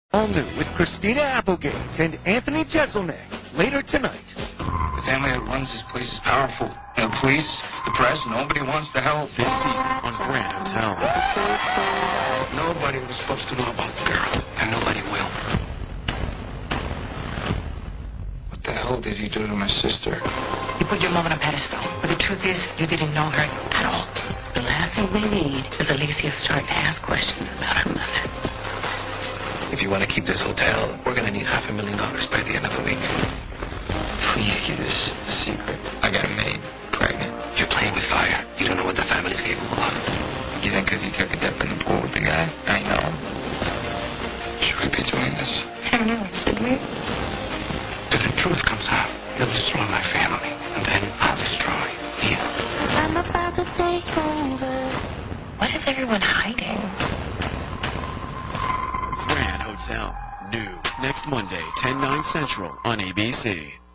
All new with Christina Applegate and Anthony Jeselnik later tonight. The family that runs this place is powerful. The police, the press, nobody wants to help. This season on Grand Hotel. Nobody was supposed to know about the girl, and nobody will. What the hell did you do to my sister? You put your mom on a pedestal, but the truth is, you didn't know her at all. The last thing we need is Alicia starting to ask questions about her mother. If you want to keep this hotel, we're going to need $500,000 by the end of the week. Please keep this a secret. I got a maid pregnant. You're playing with fire. You don't know what the family's capable of. You think because you took a dip in the pool with the guy? I know. Should we be doing this? I know, should we? If the truth comes out, you'll destroy my family, and then I'll destroy you. I'm about to take over. What is everyone hiding? Grand Hotel. New. Next Monday, 10/9 Central on ABC.